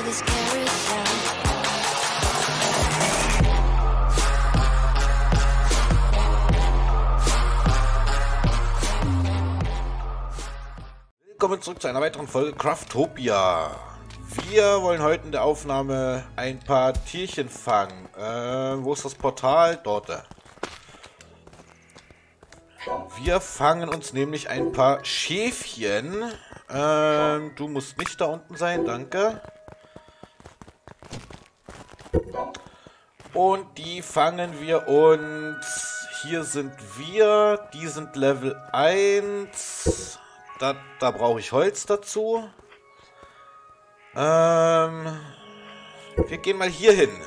this carousel. Willkommen zurück zu einer weiteren Folge Craftopia. Wir wollen heute in der Aufnahme ein paar Tierchen fangen. Wo ist das Portal? Dort. Wir fangen uns nämlich ein paar Schäfchen. Du musst nicht da unten sein, danke. Und die fangen wir uns. Hier sind wir. Die sind Level 1. Da brauche ich Holz dazu. Wir gehen mal hier hin.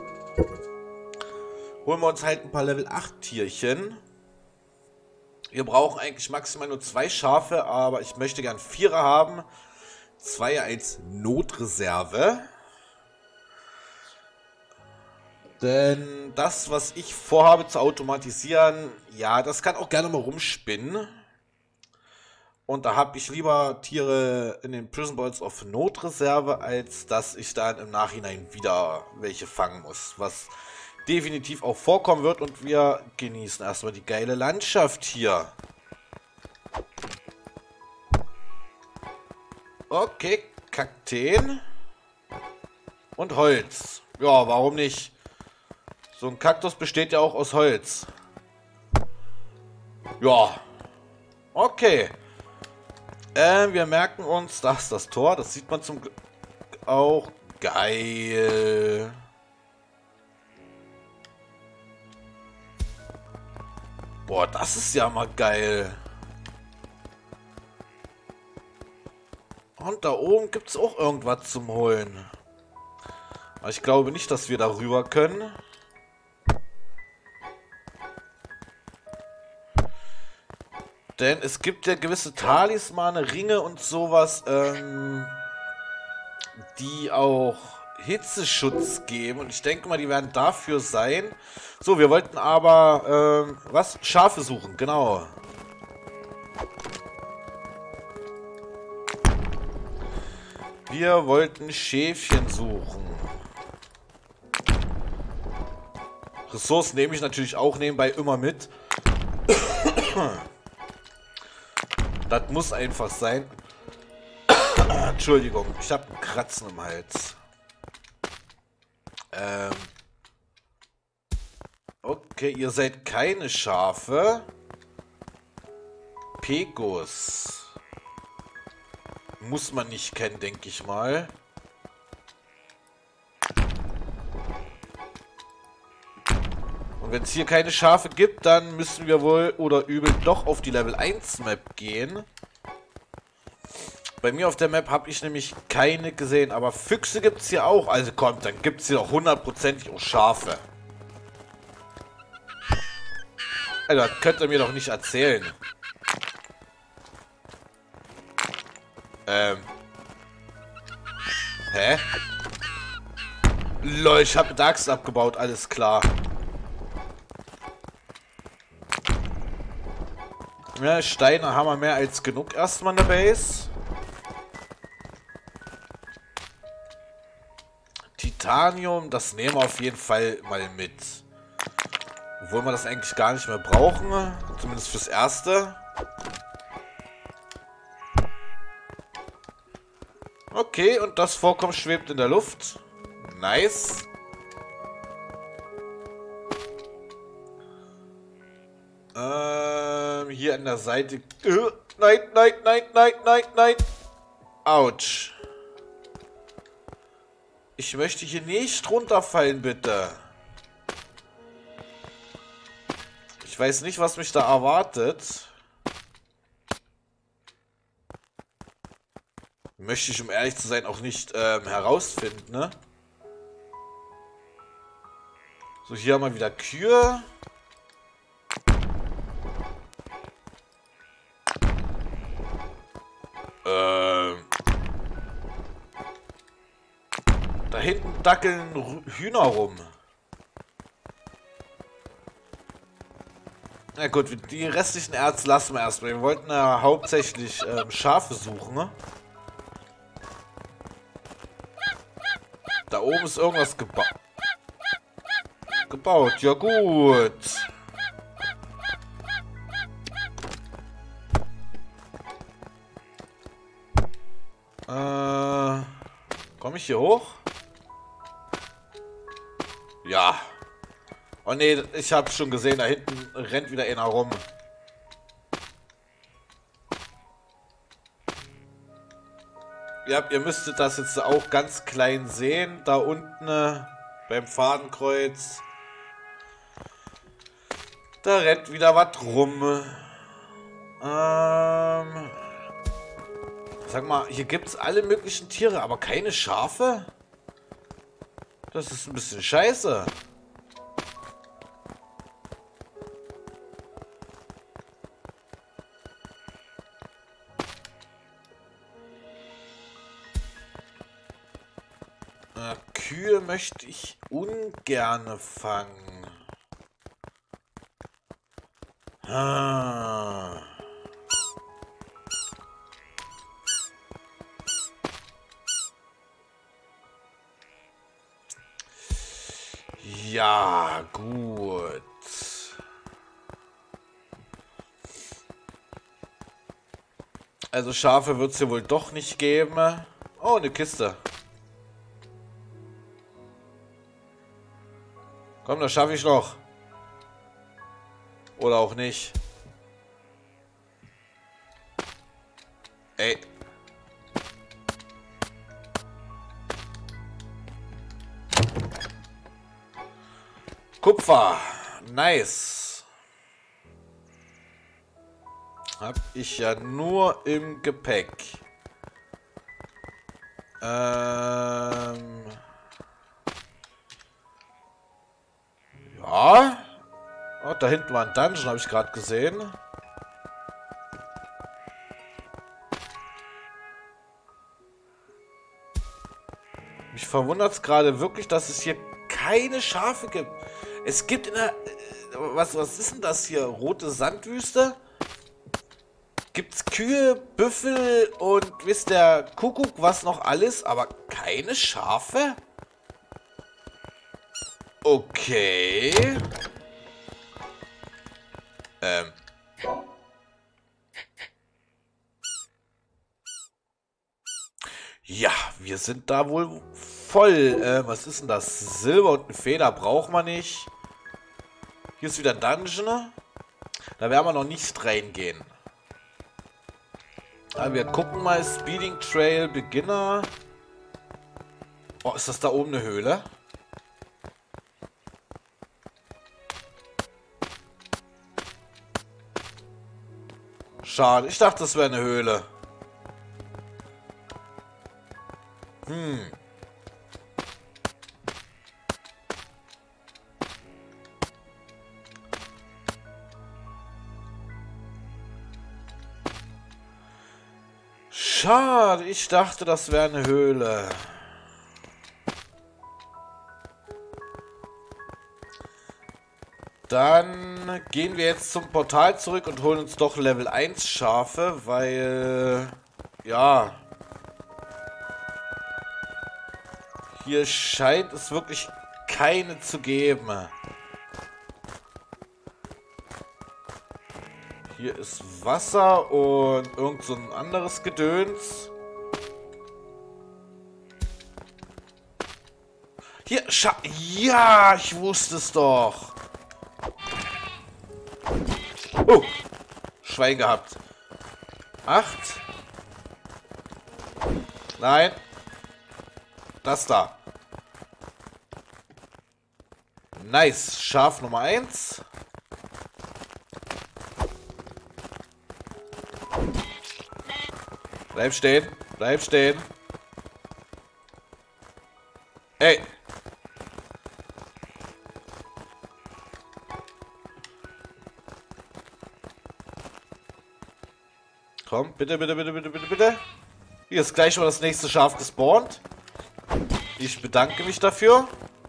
Holen wir uns halt ein paar Level 8 Tierchen. Wir brauchen eigentlich maximal nur 2 Schafe, aber ich möchte gern 4er haben. 2 als Notreserve. Denn das, was ich vorhabe zu automatisieren, ja, das kann auch gerne mal rumspinnen. Und da habe ich lieber Tiere in den Prison Balls auf Notreserve, als dass ich dann im Nachhinein wieder welche fangen muss. Was definitiv auch vorkommen wird. Und wir genießen erstmal die geile Landschaft hier. Okay, Kakteen. Und Holz. Ja, warum nicht? So ein Kaktus besteht ja auch aus Holz. Ja. Okay. Wir merken uns, das ist das Tor. Das sieht man zum Glück auch. Geil. Boah, das ist ja mal geil. Und da oben gibt es auch irgendwas zum Holen. Aber ich glaube nicht, dass wir darüber können. Denn es gibt ja gewisse Talismane, Ringe und sowas, die auch Hitzeschutz geben. Und ich denke mal, die werden dafür sein. So, wir wollten aber, was? Schafe suchen, genau. Wir wollten Schäfchen suchen. Ressourcen nehme ich natürlich auch nebenbei immer mit. Das muss einfach sein. Entschuldigung, ich habe einen Kratzen im Hals. Okay, ihr seid keine Schafe. Pecos. Muss man nicht kennen, denke ich mal. Und wenn es hier keine Schafe gibt, dann müssen wir wohl oder übel doch auf die Level 1 Map gehen. Bei mir auf der Map habe ich nämlich keine gesehen, aber Füchse gibt es hier auch. Also kommt, dann gibt es hier doch hundertprozentig auch Schafe. Also das könnt ihr mir doch nicht erzählen. Hä? Lol, ich habe eine Axt abgebaut, alles klar. Ja, Steine haben wir mehr als genug erstmal in der Base. Titanium, das nehmen wir auf jeden Fall mal mit. Obwohl wir das eigentlich gar nicht mehr brauchen. Zumindest fürs Erste. Okay, und das Vorkommen schwebt in der Luft. Nice. Hier an der Seite. Nein, nein, nein, nein, nein, nein. Autsch. Ich möchte hier nicht runterfallen, bitte. Ich weiß nicht, was mich da erwartet. Möchte ich, um ehrlich zu sein, auch nicht herausfinden, ne? So, hier haben wir wieder Kühe. Da hinten dackeln Hühner rum. Na gut, die restlichen Erz lassen wir erstmal. Wir wollten ja hauptsächlich Schafe suchen. Ne? Da oben ist irgendwas gebaut. Ja gut. Komme ich hier hoch? Ja. Oh ne, ich habe schon gesehen, da hinten rennt wieder einer rum. Ja, ihr müsstet das jetzt auch ganz klein sehen. Da unten beim Fadenkreuz. Da rennt wieder was rum. Sag mal, hier gibt es alle möglichen Tiere, aber keine Schafe? Das ist ein bisschen scheiße. Kühe möchte ich ungerne fangen. Ja, gut. Also Schafe wird es hier wohl doch nicht geben. Oh, eine Kiste. Komm, das schaffe ich noch. Oder auch nicht. Ey. Kupfer. Nice. Hab ich ja nur im Gepäck. Ja. Oh, da hinten war ein Dungeon, habe ich gerade gesehen. Mich verwundert es gerade wirklich, dass es hier keine Schafe gibt. Es gibt in der... Was ist denn das hier? Rote Sandwüste? Gibt's Kühe, Büffel und wisst der Kuckuck was noch alles, aber keine Schafe? Okay. Ja, wir sind da wohl voll. Was ist denn das? Silber und eine Feder braucht man nicht. Hier ist wieder ein Dungeon. Da werden wir noch nicht reingehen. Aber wir gucken mal. Speeding Trail Beginner. Oh, ist das da oben eine Höhle? Schade, ich dachte, das wäre eine Höhle. Schade, ich dachte, das wäre eine Höhle. Dann gehen wir jetzt zum Portal zurück und holen uns doch Level 1 Schafe, weil... Ja... Hier scheint es wirklich keine zu geben. Hier ist Wasser und irgend so ein anderes Gedöns. Hier, ja, ich wusste es doch. Oh, Schwein gehabt. 8. Nein. Das da. Nice. Schaf Nummer 1. Bleib stehen. Bleib stehen. Ey. Komm, bitte, bitte, bitte, bitte, bitte, bitte. Hier ist gleich schon das nächste Schaf gespawnt. Ich bedanke mich dafür.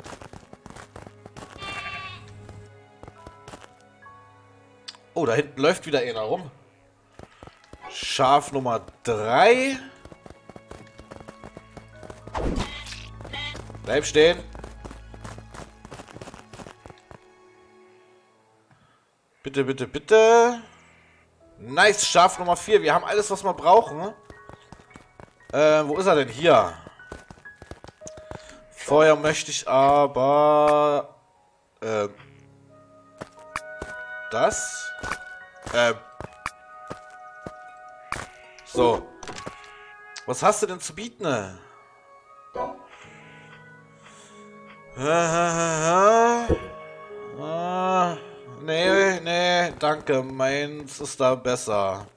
Oh, da hinten läuft wieder einer rum. Schaf Nummer 3. Bleib stehen. Bitte, bitte, bitte. Nice, Schaf Nummer 4. Wir haben alles, was wir brauchen. Wo ist er denn? Hier. Vorher möchte ich aber... das. So. Was hast du denn zu bieten? Nee, nee, danke. Meins ist da besser.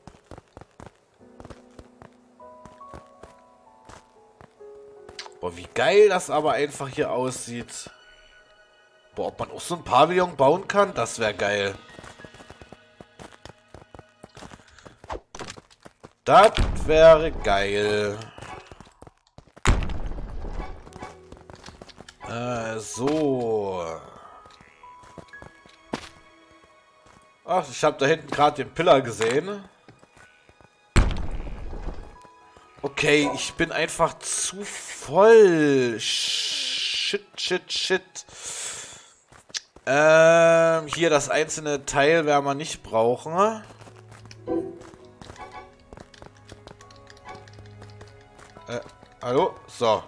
Boah, wie geil das aber einfach hier aussieht. Boah, ob man auch so ein Pavillon bauen kann, das wäre geil. Das wäre geil. So. Ach, ich habe da hinten gerade den Pillar gesehen. Okay, ich bin einfach zu voll. Shit, shit, shit. Hier das einzelne Teil werden wir nicht brauchen. Hallo? So.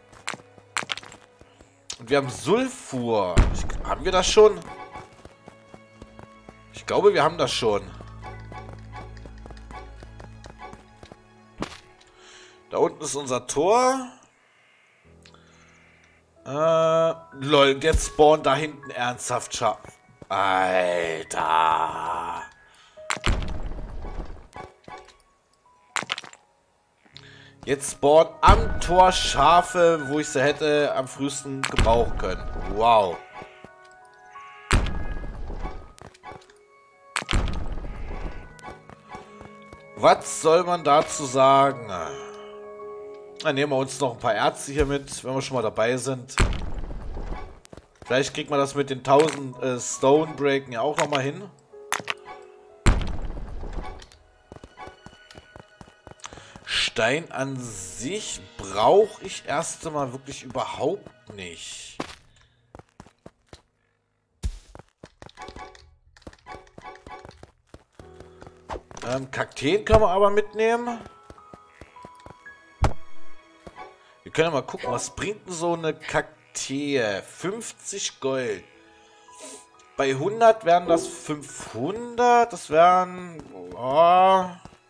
Und wir haben Sulfur. Haben wir das schon? Ich glaube, wir haben das schon. Da unten ist unser Tor. Lol, jetzt spawnt da hinten ernsthaft Schaf. Alter. Jetzt spawnt am Tor Schafe, wo ich sie hätte am frühesten gebrauchen können. Wow. Was soll man dazu sagen? Dann nehmen wir uns noch ein paar Ärzte hier mit, wenn wir schon mal dabei sind. Vielleicht kriegt man das mit den 1000 Stonebreaken ja auch nochmal hin. Stein an sich brauche ich erst einmal wirklich überhaupt nicht. Kakteen können wir aber mitnehmen. Wir können ja mal gucken, was bringt denn so eine Kaktee? 50 Gold. Bei 100 wären das 500. Das wären... Oh,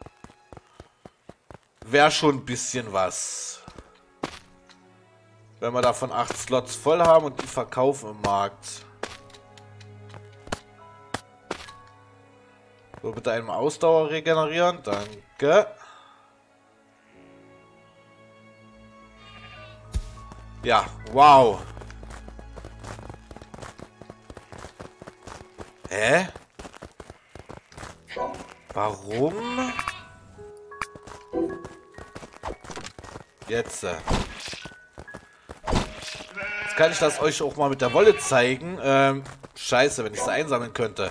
wäre schon ein bisschen was. Wenn wir davon 8 Slots voll haben und die verkaufen im Markt. So, bitte einmal Ausdauer regenerieren. Danke. Ja, wow. Hä? Warum? Jetzt. Jetzt kann ich das euch auch mal mit der Wolle zeigen. Scheiße, wenn ich es einsammeln könnte.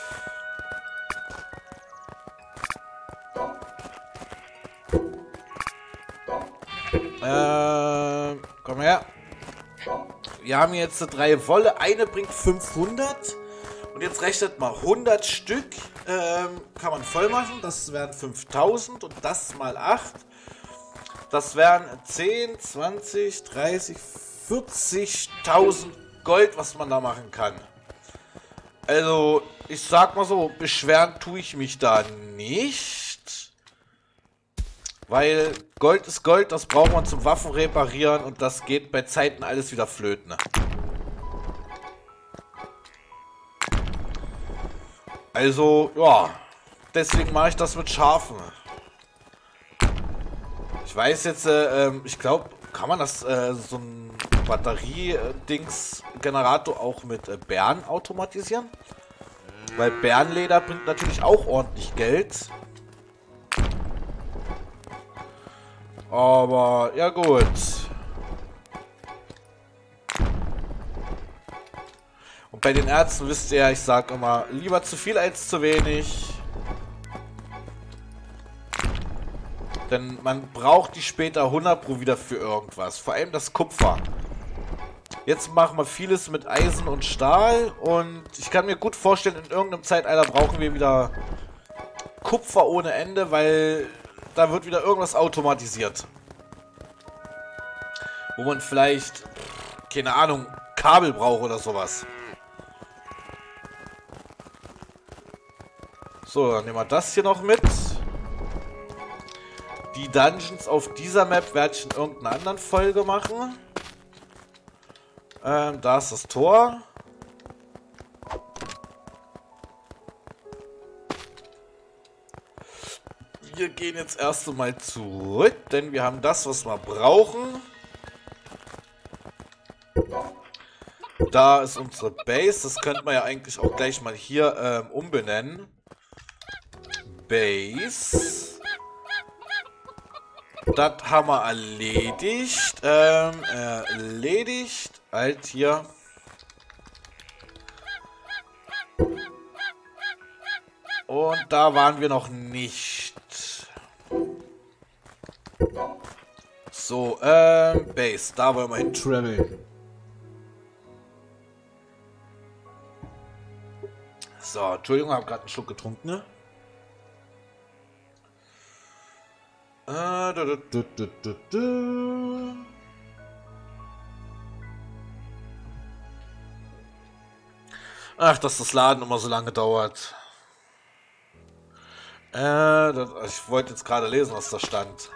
Komm her. Wir haben jetzt 3 Wolle. Eine bringt 500. Und jetzt rechnet mal 100 Stück. Kann man voll machen. Das wären 5000. Und das mal 8. Das wären 10, 20, 30, 40.000 Gold, was man da machen kann. Also, ich sag mal so, beschweren tue ich mich da nicht. Weil Gold ist Gold, das braucht man zum Waffen reparieren und das geht bei Zeiten alles wieder flöten. Also, ja, deswegen mache ich das mit Schafen. Ich weiß jetzt, ich glaube, kann man das, so ein Batterie-Dings-Generator auch mit Bären automatisieren? Weil Bärenleder bringt natürlich auch ordentlich Geld. Aber, ja gut. Und bei den Ärzten wisst ihr ja, ich sage immer, lieber zu viel als zu wenig. Denn man braucht die später 100 pro wieder für irgendwas. Vor allem das Kupfer. Jetzt machen wir vieles mit Eisen und Stahl. Und ich kann mir gut vorstellen, in irgendeinem Zeitalter brauchen wir wieder Kupfer ohne Ende, weil da wird wieder irgendwas automatisiert. Wo man vielleicht, keine Ahnung, Kabel braucht oder sowas. So, dann nehmen wir das hier noch mit. Die Dungeons auf dieser Map werde ich in irgendeiner anderen Folge machen. Da ist das Tor. Wir gehen jetzt erst einmal zurück, denn wir haben das, was wir brauchen. Da ist unsere Base. Das könnte man ja eigentlich auch gleich mal hier umbenennen. Base. Das haben wir erledigt. Erledigt. Halt hier. Und da waren wir noch nicht. So, Base. Da wollen wir hin traveln. So, Entschuldigung, habe gerade einen Schluck getrunken, ne? Ach, dass das Laden immer so lange dauert. Ich wollte jetzt gerade lesen, was da stand.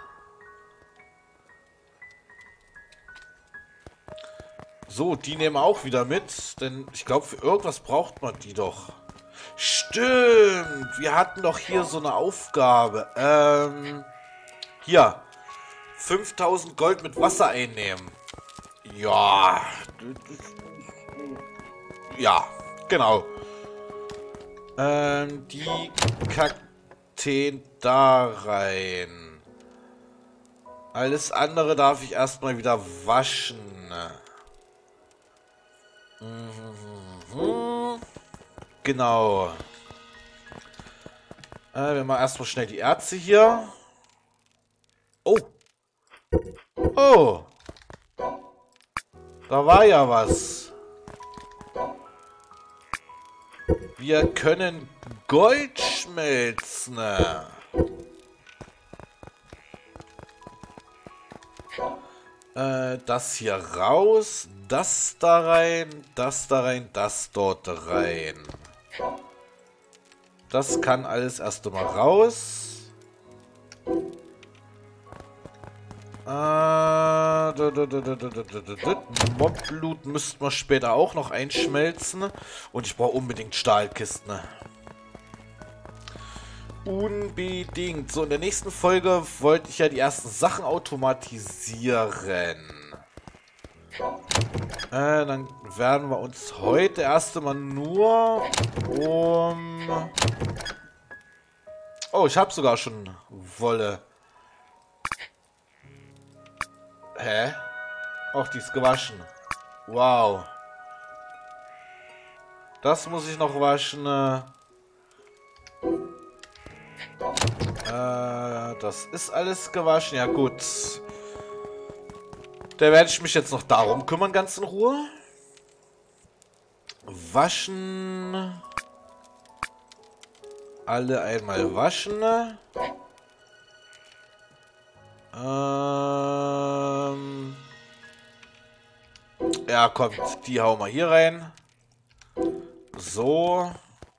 So, die nehmen wir auch wieder mit, denn ich glaube, für irgendwas braucht man die doch. Stimmt, wir hatten doch hier so eine Aufgabe. Hier, 5000 Gold mit Wasser einnehmen. Ja. Ja, genau. Die Kakteen da rein. Alles andere darf ich erstmal wieder waschen. Genau. Wir machen erstmal schnell die Erze hier. Oh. Oh. Da war ja was. Wir können Gold schmelzen. Das hier raus. Das da rein. Das da rein. Das dort rein. Das kann alles erst einmal raus. Mobblut müssten wir später auch noch einschmelzen. Und ich brauche unbedingt Stahlkisten. Unbedingt. So, in der nächsten Folge wollte ich ja die ersten Sachen automatisieren. Dann werden wir uns heute erst einmal nur um... Oh, ich habe sogar schon Wolle. Hä? Auch die ist gewaschen. Wow. Das muss ich noch waschen. Das ist alles gewaschen. Ja gut. Da werde ich mich jetzt noch darum kümmern, ganz in Ruhe. Waschen. Alle einmal waschen. Ja, kommt. Die hauen wir hier rein. So.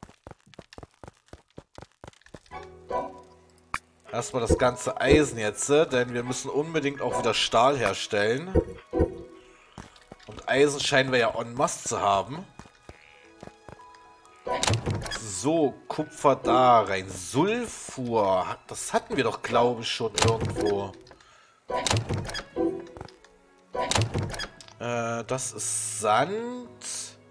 Erstmal das ganze Eisen jetzt, denn wir müssen unbedingt auch wieder Stahl herstellen. Und Eisen scheinen wir ja en masse zu haben. So, Kupfer da rein. Sulfur. Das hatten wir doch, glaube ich, schon irgendwo. Das ist Sand.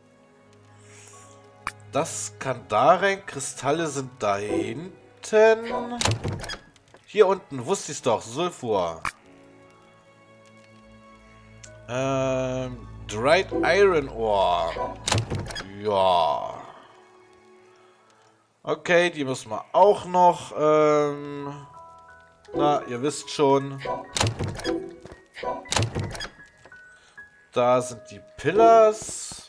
Das kann da rein. Kristalle sind da hinten. Hier unten, wusste ich es doch. Sulfur. Dried Iron Ore. Ja. Okay, die müssen wir auch noch. Na, ihr wisst schon. Da sind die Pillars.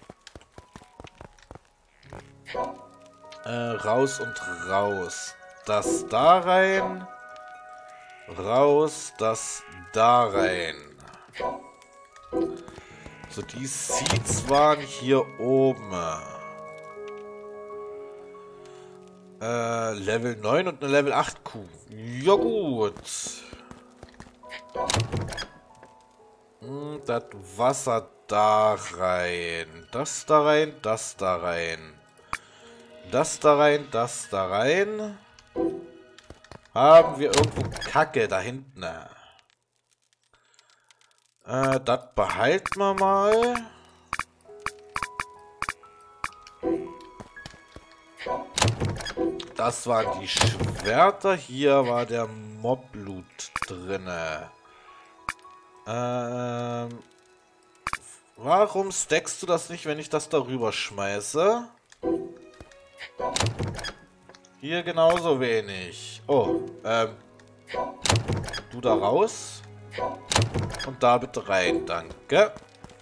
Raus und raus. Das da rein. Raus, das da rein. So, die Seeds waren hier oben. Level 9 und eine Level 8 Kuh. Ja gut. Das Wasser da rein. Das da rein, das da rein. Das da rein, das da rein. Haben wir irgendwo Kacke da hinten? Das behalten wir mal. Das waren die Schwerter. Hier war der Mobblut drinne. Warum stackst du das nicht, wenn ich das darüber schmeiße? Hier genauso wenig. Oh, du da raus. Und da bitte rein, danke.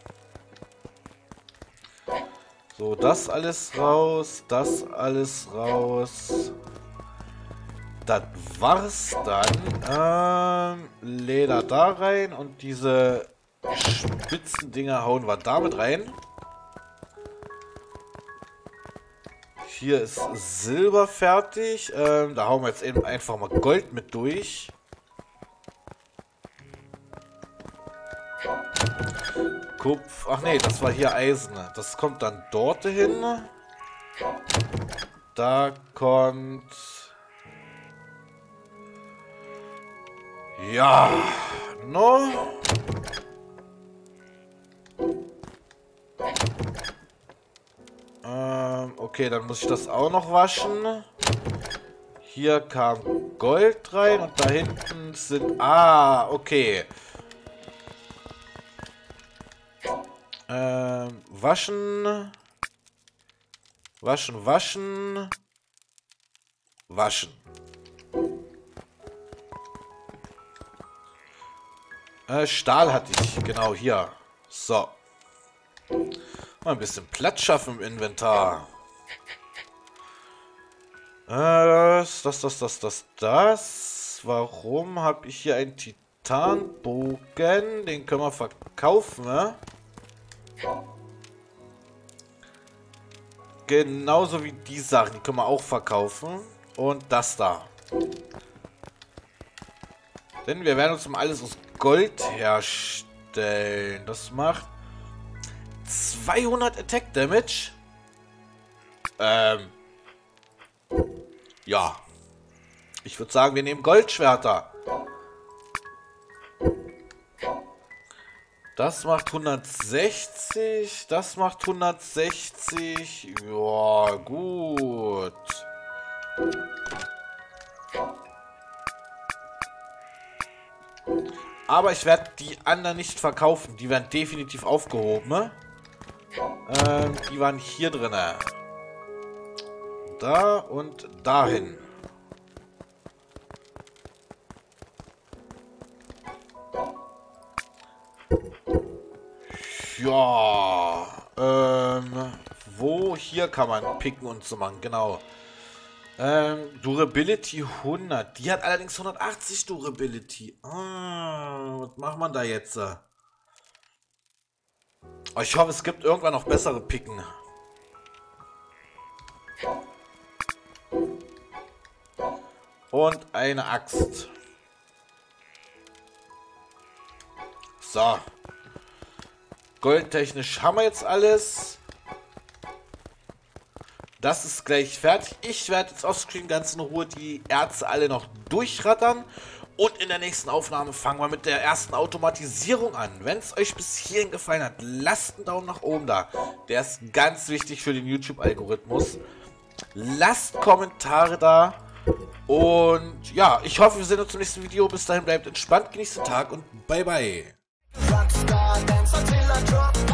So, das alles raus, das alles raus. Das war's dann. Leder da rein und diese spitzen Dinger hauen wir damit rein. Hier ist Silber fertig. Da hauen wir jetzt eben einfach mal Gold mit durch. Kupfer. Ach nee, das war hier Eisen. Das kommt dann dort hin. Da kommt... Ja. No. Okay, dann muss ich das auch noch waschen. Hier kam Gold rein und da hinten sind... Ah, okay. Waschen. Waschen, waschen. Waschen. Stahl hatte ich, genau, hier. So. Mal ein bisschen Platz schaffen im Inventar. Das. Warum habe ich hier einen Titanbogen? Den können wir verkaufen, ne? Genauso wie die Sachen, die können wir auch verkaufen. Und das da. Denn wir werden uns mal alles aus Gold herstellen. Das macht 200 Attack Damage. Ja. Ich würde sagen, wir nehmen Goldschwerter. Das macht 160. Das macht 160. Ja, gut. Aber ich werde die anderen nicht verkaufen. Die werden definitiv aufgehoben. Ne? Die waren hier drin. Da und dahin. Ja. Wo? Hier kann man picken und so machen. Genau. Durability 100. Die hat allerdings 180 Durability. Was macht man da jetzt? Oh, ich hoffe, es gibt irgendwann noch bessere Picken. Und eine Axt. So. Goldtechnisch haben wir jetzt alles. Das ist gleich fertig. Ich werde jetzt offscreen ganz in Ruhe die Erze alle noch durchrattern. Und in der nächsten Aufnahme fangen wir mit der ersten Automatisierung an. Wenn es euch bis hierhin gefallen hat, lasst einen Daumen nach oben da. Der ist ganz wichtig für den YouTube-Algorithmus. Lasst Kommentare da. Und ja, ich hoffe, wir sehen uns im nächsten Video. Bis dahin bleibt entspannt, genießt den Tag und bye bye.